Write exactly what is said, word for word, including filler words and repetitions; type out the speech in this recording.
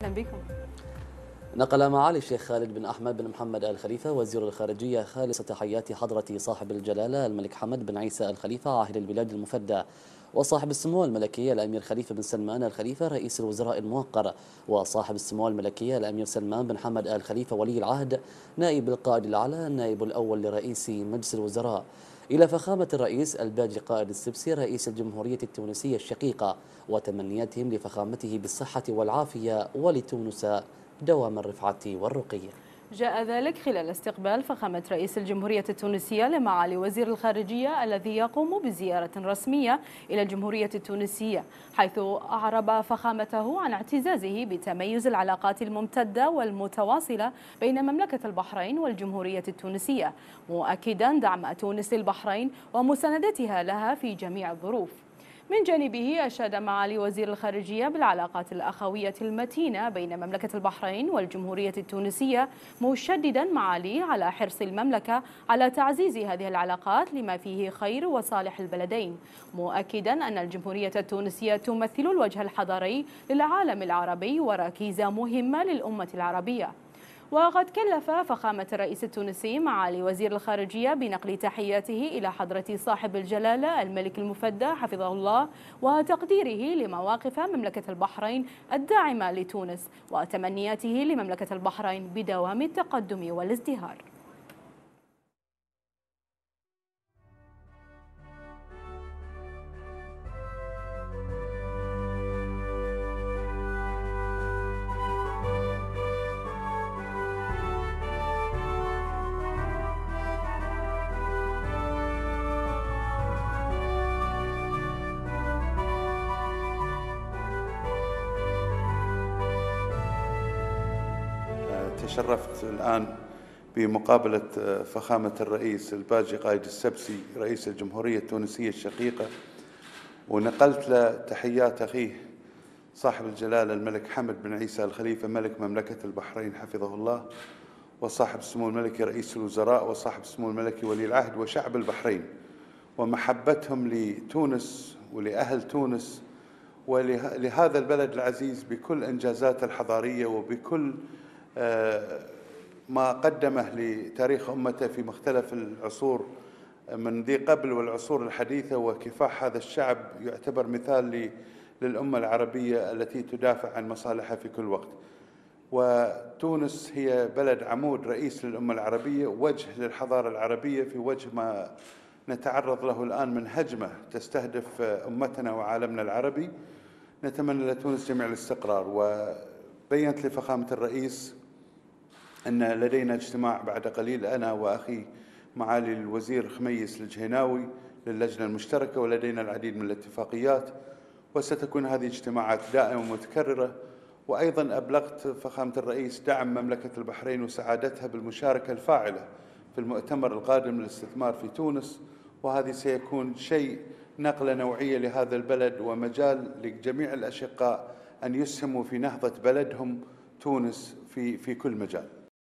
أهلا بكم. نقل معالي الشيخ خالد بن أحمد بن محمد آل خليفة وزير الخارجية خالص تحيات حضرة صاحب الجلالة الملك حمد بن عيسى آل خليفة عاهل البلاد المفدى، وصاحب السمو الملكية الأمير خليفة بن سلمان آل خليفة رئيس الوزراء الموقر، وصاحب السمو الملكية الأمير سلمان بن حمد آل خليفة ولي العهد نائب القائد الأعلى النائب الأول لرئيس مجلس الوزراء، إلى فخامة الرئيس الباجي قائد السبسي رئيس الجمهورية التونسية الشقيقة، وتمنياتهم لفخامته بالصحة والعافية ولتونس دوام الرفعة والرقي. جاء ذلك خلال استقبال فخامة رئيس الجمهورية التونسية لمعالي وزير الخارجية الذي يقوم بزيارة رسمية إلى الجمهورية التونسية، حيث أعرب فخامته عن اعتزازه بتميز العلاقات الممتدة والمتواصلة بين مملكة البحرين والجمهورية التونسية، مؤكدا دعم تونس للبحرين ومساندتها لها في جميع الظروف. من جانبه أشاد معالي وزير الخارجية بالعلاقات الأخوية المتينة بين مملكة البحرين والجمهورية التونسية، مشددا معاليه على حرص المملكة على تعزيز هذه العلاقات لما فيه خير وصالح البلدين، مؤكدا أن الجمهورية التونسية تمثل الوجه الحضاري للعالم العربي وركيزة مهمة للأمة العربية. وقد كلف فخامة الرئيس التونسي معالي وزير الخارجية بنقل تحياته إلى حضرة صاحب الجلالة الملك المفدى حفظه الله وتقديره لمواقف مملكة البحرين الداعمة لتونس وتمنياته لمملكة البحرين بدوام التقدم والازدهار. تشرفت الآن بمقابلة فخامة الرئيس الباجي قائد السبسي رئيس الجمهورية التونسية الشقيقة، ونقلت له تحيات أخيه صاحب الجلالة الملك حمد بن عيسى آل خليفة ملك مملكة البحرين حفظه الله، وصاحب السمو الملكي رئيس الوزراء، وصاحب السمو الملكي ولي العهد، وشعب البحرين ومحبتهم لتونس ولأهل تونس ولهذا البلد العزيز بكل إنجازاته الحضارية وبكل ما قدمه لتاريخ أمته في مختلف العصور من ذي قبل والعصور الحديثة، وكفاح هذا الشعب يعتبر مثال للأمة العربية التي تدافع عن مصالحها في كل وقت. وتونس هي بلد عمود رئيس للأمة العربية، وجه للحضارة العربية في وجه ما نتعرض له الآن من هجمة تستهدف أمتنا وعالمنا العربي. نتمنى لتونس جميع الاستقرار. وبينت لفخامة الرئيس أن لدينا اجتماع بعد قليل أنا وأخي معالي الوزير خميس الجهيناوي للجنة المشتركة، ولدينا العديد من الاتفاقيات، وستكون هذه اجتماعات دائمة ومتكررة. وأيضا أبلغت فخامة الرئيس دعم مملكة البحرين وسعادتها بالمشاركة الفاعلة في المؤتمر القادم للاستثمار في تونس، وهذه سيكون شيء نقلة نوعية لهذا البلد ومجال لجميع الأشقاء أن يسهموا في نهضة بلدهم تونس في في كل مجال.